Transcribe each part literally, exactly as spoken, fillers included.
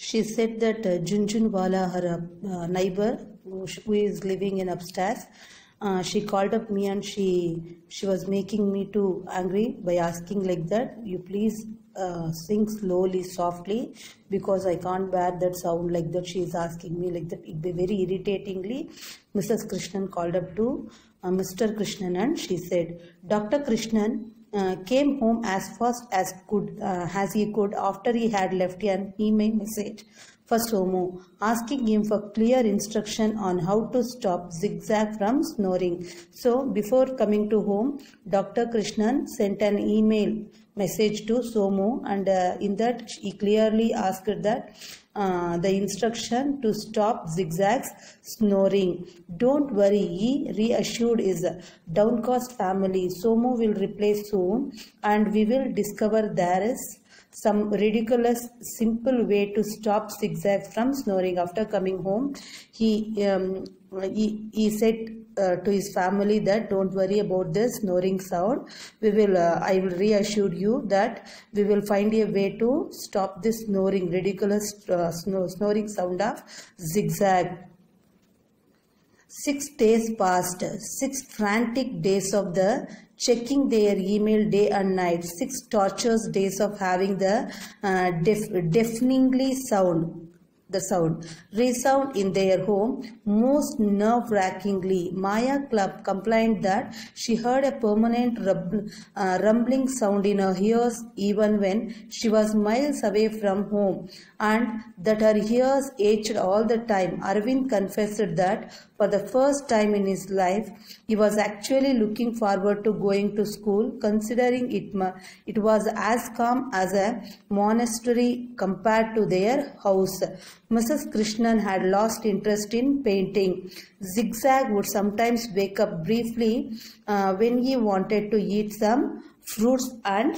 She said that uh, Junjunwala, her uh, neighbor, who, who is living in upstairs, uh, she called up me and she she was making me too angry by asking like that, you please uh, sing slowly, softly, because I can't bear that sound like that. She is asking me like that. It be very irritatingly. Missus Krishnan called up to uh, Mister Krishnan and she said, Doctor Krishnan Uh, came home as fast as could uh, as he could after he had left an email message for Somu, asking him for clear instruction on how to stop zigzag from snoring. So before coming to home, Doctor Krishnan sent an email message to Somu, and uh, in that he clearly asked that uh, the instruction to stop zigzags snoring. Don't worry, he reassured his downcast family. Somu will reply soon, and we will discover there is some ridiculous simple way to stop zigzags from snoring. After coming home, he um, he, he said uh, to his family that don't worry about the snoring sound. We will uh, I will reassure you that we will find a way to stop this snoring ridiculous uh, snor snoring sound of zigzag. Six days passed, six frantic days of the checking their email day and night, six torturous days of having the uh, deaf, deafeningly sound, the sound, resound in their home. Most nerve-wrackingly, Maya Club complained that she heard a permanent rub, uh, rumbling sound in her ears even when she was miles away from home, and that her ears ached all the time. Arvind confessed that for the first time in his life, he was actually looking forward to going to school, considering it, it was as calm as a monastery compared to their house. Missus Krishnan had lost interest in painting. Zigzag would sometimes wake up briefly uh, when he wanted to eat some fruits, and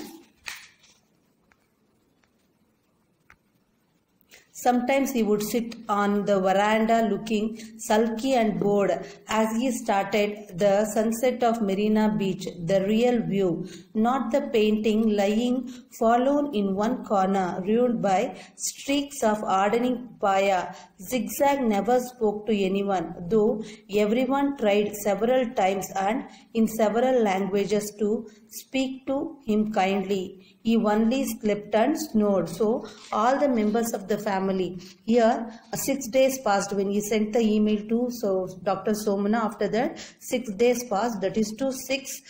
sometimes he would sit on the veranda looking sulky and bored as he started the sunset of Marina Beach, the real view, not the painting lying forlorn in one corner, ruined by streaks of hardening papaya. Zigzag never spoke to anyone, though everyone tried several times and in several languages to speak to him kindly. He only slept and snored. So all the members of the family. Here, uh, six days passed when he sent the email to so Doctor Somana. After that, six days passed. That is to six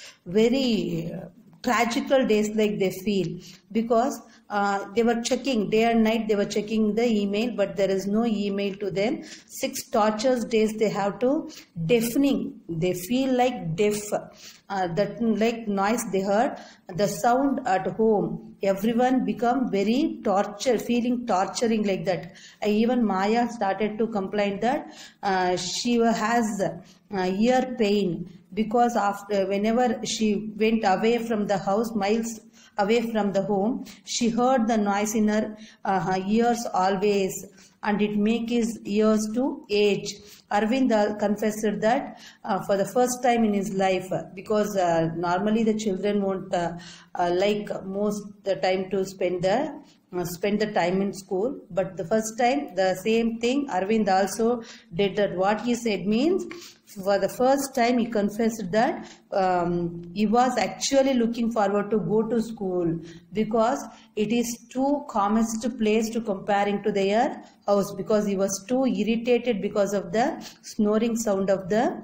very uh, tragical days, like they feel, because uh, they were checking day and night. They were checking the email, but there is no email to them. Six torturous days they have to deafening. They feel like deaf. Uh, that like noise they heard, the sound at home, everyone become very torture, feeling torturing like that. Uh, even Maya started to complain that uh, she has uh, ear pain, because after whenever she went away from the house, miles away from the home, she heard the noise in her, uh, her ears always, and it make his ears to age. Arvind confessed that uh, for the first time in his life, because uh, normally the children won't uh, uh, like most the time to spend the uh, spend the time in school, but the first time the same thing Arvind also did. That what he said means, for the first time he confessed that um, he was actually looking forward to go to school, because it is too calmest place to comparing to their house, because he was too irritated because of the snoring sound of the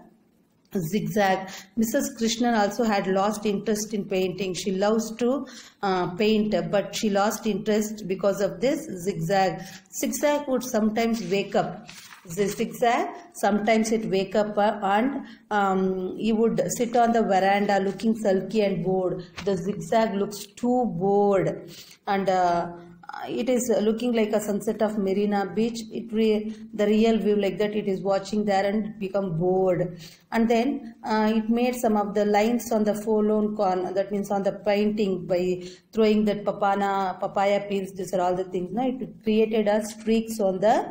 zigzag. Missus Krishnan also had lost interest in painting. She loves to uh, paint, but she lost interest because of this zigzag. Zigzag would sometimes wake up. The zigzag, sometimes it wake up uh, and um, he would sit on the veranda looking sulky and bored. The zigzag looks too bored, and uh, it is looking like a sunset of Marina Beach. It re the real view like that. It is watching there and become bored, and then uh, it made some of the lines on the forlorn corner. That means on the painting, by throwing that papana papaya peels. These are all the things. Now it created a streaks on the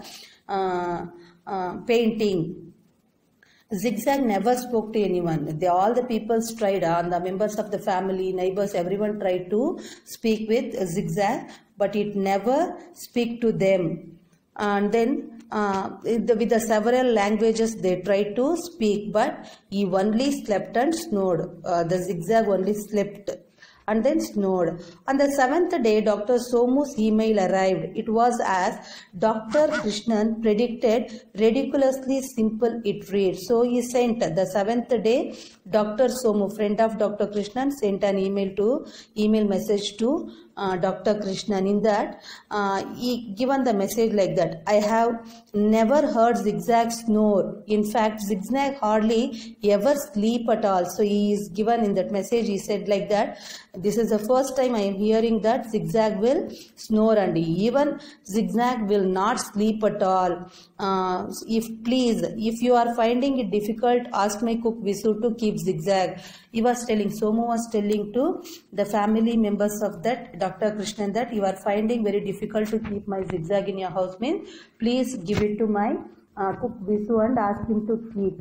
uh, uh, painting. Zigzag never spoke to anyone. They, all the people tried, uh, the members of the family, neighbors, everyone tried to speak with Zigzag, but it never speak to them. and then uh, with, the, with the several languages they tried to speak, but he only slept and snored. Uh, the zigzag only slept and then snored. On the seventh day, Doctor Somu's email arrived. It was as Doctor Krishnan predicted, ridiculously simple it reads. So he sent the seventh day, Doctor Somu, friend of Doctor Krishnan, sent an email to email message to uh, Doctor Krishnan. In that, uh, he given the message like that: I have never heard zigzag snore. In fact, zigzag hardly ever sleep at all. So he is given in that message. He said like that: this is the first time I am hearing that zigzag will snore, and even zigzag will not sleep at all. Uh, if please, if you are finding it difficult, ask my cook Visu to keep zigzag. He was telling, Somu was telling to the family members of that Doctor Krishnan that you are finding very difficult to keep my zigzag in your house, means please give it to my uh, cook Visu and ask him to keep.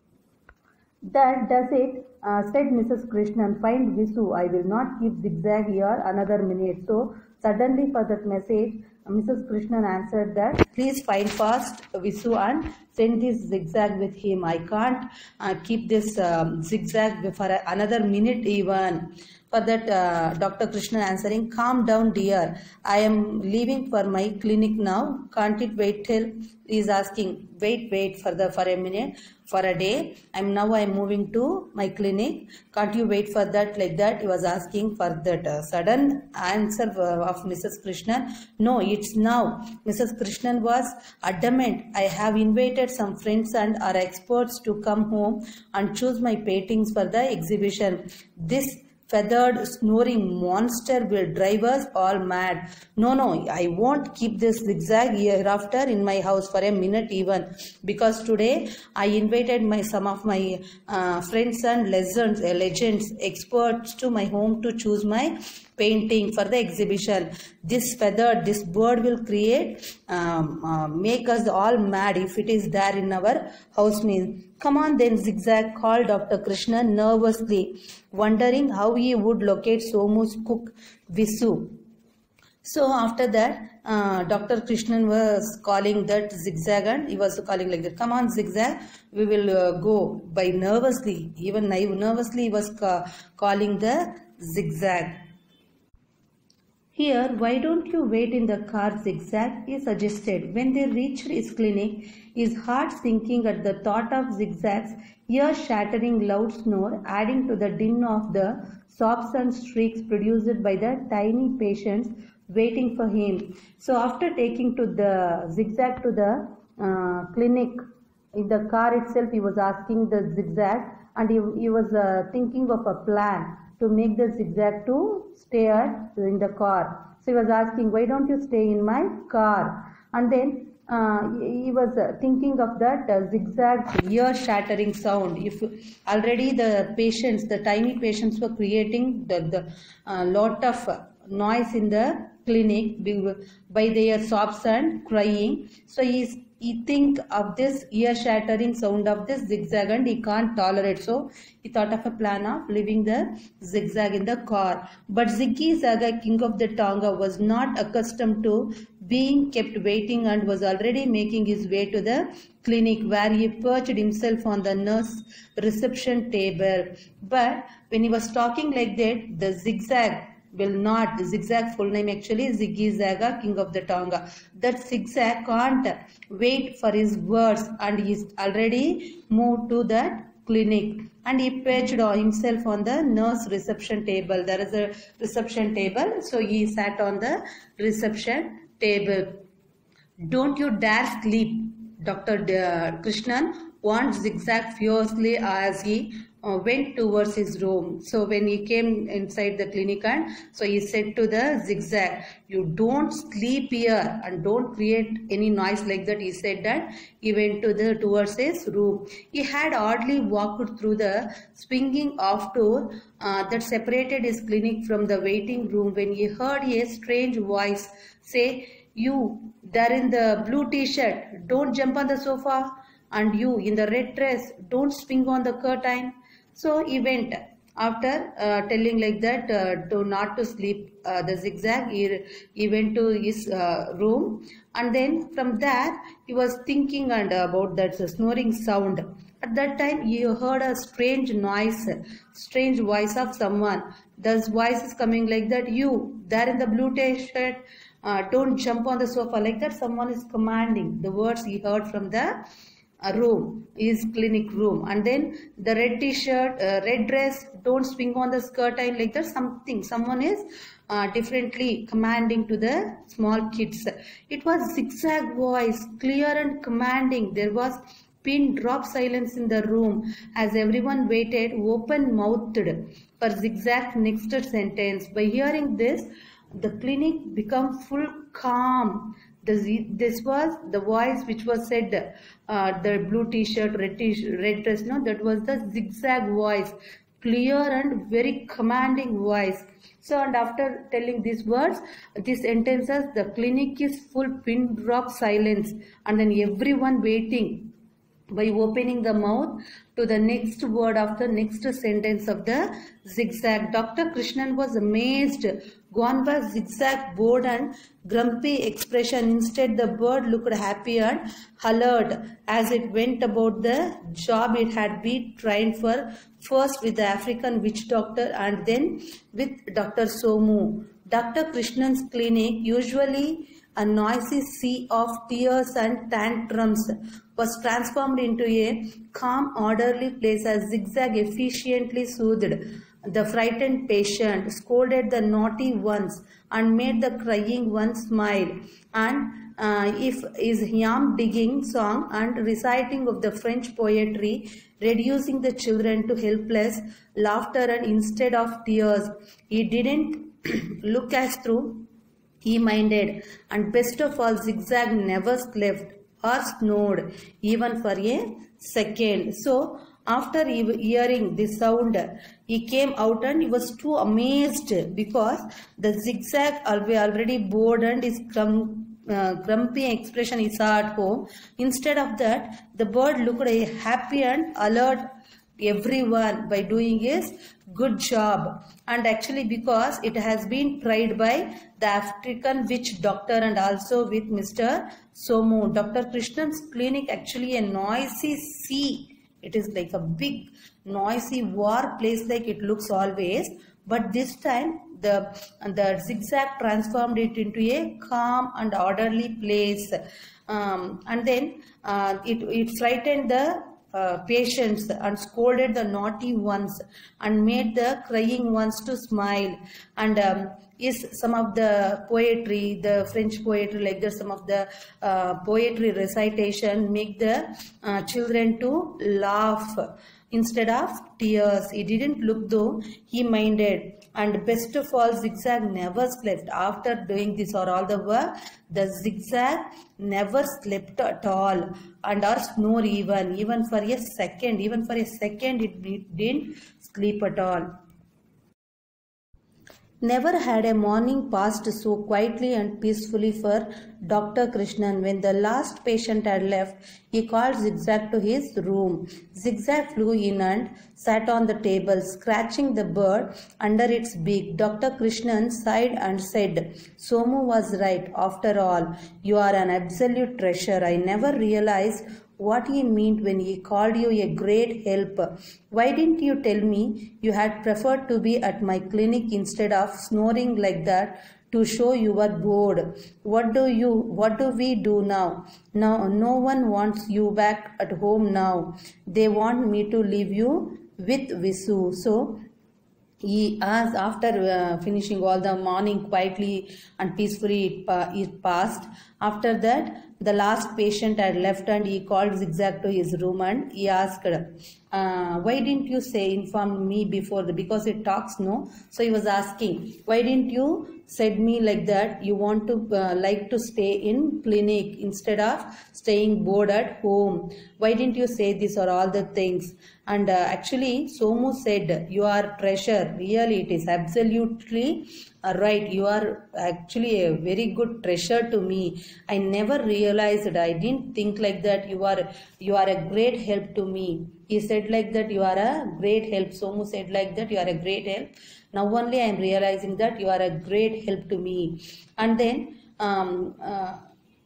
That does it, uh, said Missus Krishnan. Find Visu, I will not keep zigzag here another minute. So suddenly for that message, uh, Missus Krishnan answered that, please find fast Visu and send this zigzag with him. I can't uh, keep this um, zigzag for another minute even. For that, uh, Doctor Krishnan answering, calm down dear, I am leaving for my clinic now. Can't it wait till? He is asking, wait, wait for the for a minute, for a day. I'm now I'm moving to my clinic. Can't you wait for that? Like that, he was asking for that. Uh, sudden answer of Missus Krishnan, no, it's now. Missus Krishnan was adamant. I have invited some friends and our experts to come home and choose my paintings for the exhibition. This feathered snoring monster will drive us all mad. No, no, I won't keep this zigzag hereafter in my house for a minute even, because today I invited my some of my uh, friends and legends, uh, legends, experts to my home to choose my painting for the exhibition. This feather, this bird will create, um, uh, make us all mad if it is there in our house. Means, come on then zigzag, called Doctor Krishnan nervously, wondering how he would locate Somu's cook Visu. So after that, uh, Doctor Krishnan was calling that zigzag, and he was calling like that, come on zigzag, we will uh, go. By nervously, even nervously he was ca calling the zigzag. Here, why don't you wait in the car, zigzag, he suggested. When they reached his clinic, his heart sinking at the thought of zigzag's ear-shattering loud snore, adding to the din of the sobs and shrieks produced by the tiny patients waiting for him. So after taking to the zigzag to the uh, clinic, in the car itself, he was asking the zigzag, and he, he was uh, thinking of a plan to make the zigzag to stay at, in the car. So he was asking, why don't you stay in my car? And then uh, he, he was uh, thinking of that uh, zigzag ear-shattering sound. If already the patients, the tiny patients were creating the, the uh, lot of noise in the clinic by their sobs and crying. So he's he think of this ear-shattering sound of this zigzag and he can't tolerate. So he thought of a plan of leaving the zigzag in the car. But Ziggy Zaga, king of the Tonga, was not accustomed to being kept waiting and was already making his way to the clinic, where he perched himself on the nurse reception table. But when he was talking like that, the zigzag will not, the zigzag full name actually is Ziggy Zaga, king of the Tonga. That zigzag can't wait for his words and he's already moved to that clinic, and he perched himself on the nurse reception table. There is a reception table, so he sat on the reception table. Don't you dare sleep, Doctor Krishnan warned Zigzag fiercely as he Uh, went towards his room. So when he came inside the clinic, and so he said to the zigzag, you don't sleep here and don't create any noise like that. He said that he went to the towards his room. He had hardly walked through the swinging off door uh, that separated his clinic from the waiting room when he heard a strange voice say, you there in the blue t-shirt, don't jump on the sofa, and you in the red dress, don't swing on the curtain. So he went After uh, telling like that uh, to not to sleep uh, the zigzag, he, he went to his uh, room, and then from there he was thinking and about that snoring sound. At that time he heard a strange noise, strange voice of someone. This voice is coming like that, you there in the blue t-shirt, uh, don't jump on the sofa, like that someone is commanding. The words he heard from the a room, his clinic room. And then the red t-shirt, uh, red dress, don't swing on the skirt, and like that something, someone is uh, differently commanding to the small kids. It was zigzag voice, clear and commanding. There was pin drop silence in the room as everyone waited open mouthed for zigzag next sentence. By hearing this, the clinic became full calm. This was the voice which was said, uh, the blue t-shirt, red t-shirt, red dress, no, that was the zigzag voice, clear and very commanding voice. So, and after telling these words, these sentences, the clinic is full pin drop silence, and then everyone waiting by opening the mouth to the next word of the next sentence of the zigzag. Doctor Krishnan was amazed, gone by zigzag, bored and grumpy expression. Instead, the bird looked happy and alert as it went about the job it had been trained for, first with the African witch doctor and then with Doctor Somu. Doctor Krishnan's clinic, usually a noisy sea of tears and tantrums, was transformed into a calm, orderly place as zigzag efficiently soothed the frightened patient, scolded the naughty ones, and made the crying ones smile. And uh, if his yam digging song and reciting of the French poetry, reducing the children to helpless laughter and instead of tears, he didn't look as through he minded, and best of all, zigzag never slept or snored even for a second. So after hearing this sound, he came out and he was too amazed because the zigzag already bored and his grum, uh, grumpy expression he saw at home. Instead of that, the bird looked happy and alert everyone by doing his good job. And actually because it has been tried by the African witch doctor and also with Mister Somu. Doctor Krishnan's clinic actually a noisy sea. It is like a big noisy war place like it looks always. But this time the, the zigzag transformed it into a calm and orderly place. Um, and then uh, it, it frightened the Uh, patients and scolded the naughty ones and made the crying ones to smile. And um, is some of the poetry, the French poetry, like that, some of the uh, poetry recitation make the uh, children to laugh instead of tears. He didn't look though he minded. And best of all, zigzag never slept. After doing this or all the work, the zigzag never slept at all and or snore even, even for a second. Even for a second, it didn't sleep at all. Never had a morning passed so quietly and peacefully for Doctor Krishnan. When the last patient had left, he called Zigzag to his room. Zigzag flew in and sat on the table, scratching the bird under its beak. Doctor Krishnan sighed and said, Somu was right. After all, you are an absolute treasure. I never realized what he meant when he called you a great help. Why didn't you tell me you had preferred to be at my clinic instead of snoring like that to show you were bored? What do you, what do we do now? Now, no one wants you back at home now. They want me to leave you with Visu. So, he asked, after uh, finishing all the morning quietly and peacefully it, uh, it passed. After that, the last patient had left and he called Zigzag to his room and he asked, uh, why didn't you say, inform me before, the, because it talks, no? So he was asking, why didn't you said me like that, you want to uh, like to stay in clinic instead of staying bored at home? Why didn't you say this or all the things? And uh, actually Somu said, you are treasure, really it is absolutely Uh, right, you are actually a very good treasure to me. I never realized, I didn't think like that. You are you are a great help to me. He said like that, you are a great help. Somu said like that, you are a great help. Now only I am realizing that you are a great help to me. And then um, uh,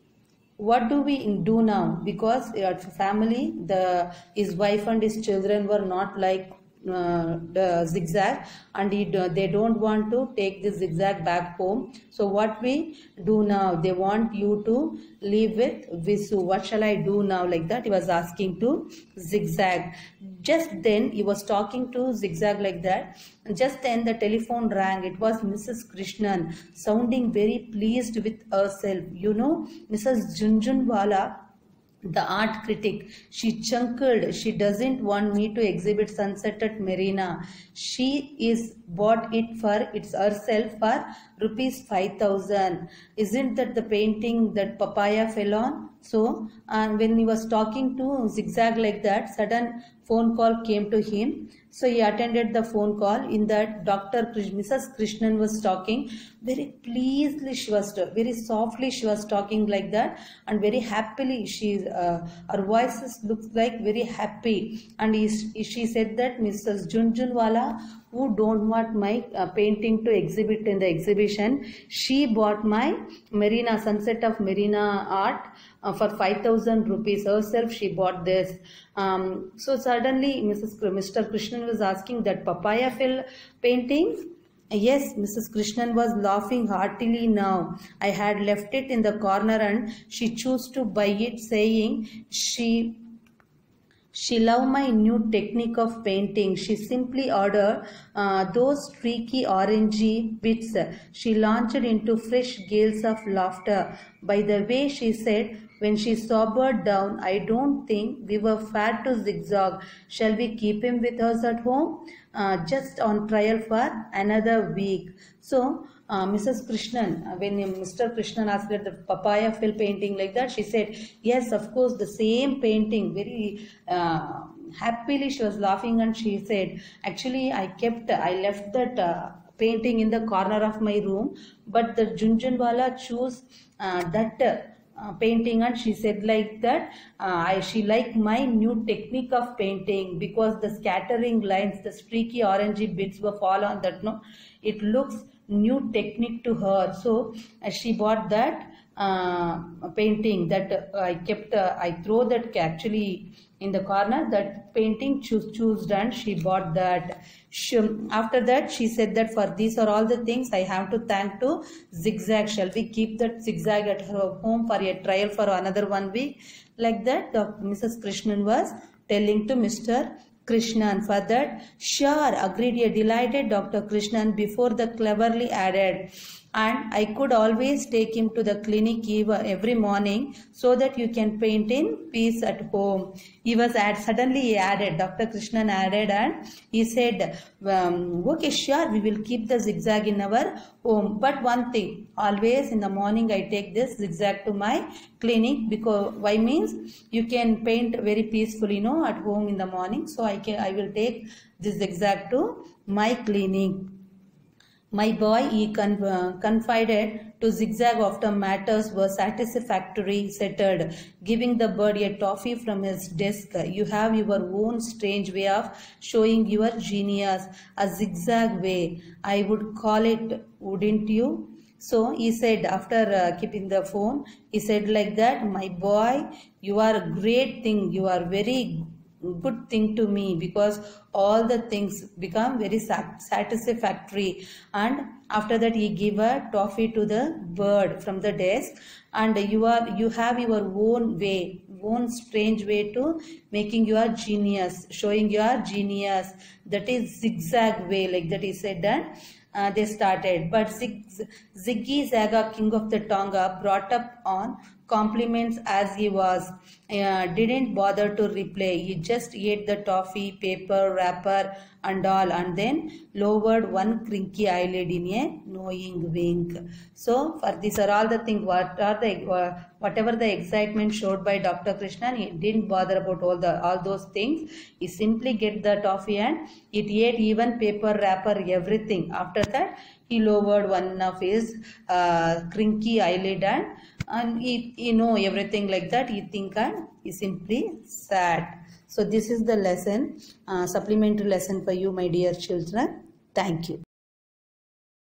what do we do now? Because at family, the his wife and his children were not like uh, the zigzag, and he, they don't want to take the zigzag back home. So what we do now? They want you to live with Visu. What shall I do now? Like that, he was asking to zigzag. Just then he was talking to zigzag like that. Just then the telephone rang. It was Missus Krishnan, sounding very pleased with herself. You know, Missus Junjunwala, the art critic, she chuckled. She doesn't want me to exhibit Sunset at Marina. She is bought it for it's herself for rupees five thousand. Isn't that the painting that Papaya fell on? So, and when he was talking to zigzag like that, sudden phone call came to him. So he attended the phone call. In that, Doctor Missus Krishnan was talking very pleasantly. She was very softly. She was talking like that, and very happily. She uh, her voices looks like very happy. And he, she said that Missus Junjunwala, who don't want my uh, painting to exhibit in the exhibition, she bought my Marina Sunset of Marina art uh, for five thousand rupees. Herself she bought this. Um, so suddenly Missus Mister Krishnan was asking that Papaya Phil painting. Yes, Missus Krishnan was laughing heartily now. I had left it in the corner and she chose to buy it, saying she She loved my new technique of painting. She simply ordered uh, those streaky orangey bits. She launched into fresh gales of laughter. By the way, she said, when she sobered down, I don't think we were fair to zigzag. Shall we keep him with us at home? Uh, just on trial for another week. So, uh, Missus Krishnan, uh, when Mister Krishnan asked her the Papaya Phil painting like that, she said, yes, of course, the same painting. Very uh, happily she was laughing, and she said, actually, I kept, I left that uh, painting in the corner of my room, but the Junjunwala chose uh, that uh, Uh, painting, and she said like that uh, I she liked my new technique of painting because the scattering lines, the streaky orangey bits were fall on that. No, it looks new technique to her. So uh, she bought that uh, painting that uh, I kept. Uh, I throw that actually in the corner. That painting choose choose and she bought that. She, after that she said that for these are all the things I have to thank to zigzag. Shall we keep that zigzag at her home for a trial for another one week? Like that, Missus Krishnan was telling to Mister Krishnan. For that, sure, agreed a delighted Doctor Krishnan before the cleverly added, and I could always take him to the clinic every morning so that you can paint in peace at home. He was add, suddenly he added, Doctor Krishnan added, and he said, um, okay, sure, we will keep the zigzag in our home. But one thing, always in the morning I take this zigzag to my clinic, because why means you can paint very peacefully, you know, at home in the morning. So I can, I will take this zigzag to my clinic. My boy, he con uh, confided to zigzag after matters were satisfactory settled, giving the bird a toffee from his desk. You have your own strange way of showing your genius, a zigzag way, I would call it, wouldn't you? So he said, after uh, keeping the phone, he said like that, my boy, you are a great thing, you are very good thing to me, because all the things become very satisfactory. And after that he gave a toffee to the bird from the desk, and you are you have your own way, own strange way to making your genius, showing your genius, that is zigzag way, like that he said. And uh, they started, but Zig, Ziggy Zaga, king of the Tonga, brought up on compliments as he was, uh, didn't bother to reply. He just ate the toffee, paper, wrapper and all, and then lowered one crinky eyelid in a knowing wink. So for these are all the things, what are the uh, whatever the excitement showed by Doctor Krishnan, he didn't bother about all the all those things. He simply get the toffee and it ate even paper, wrapper, everything. After that he lowered one of his uh, crinky eyelid and, and he, he know everything like that. He think and he simply sat. So this is the lesson, uh, supplementary lesson for you, my dear children. Thank you.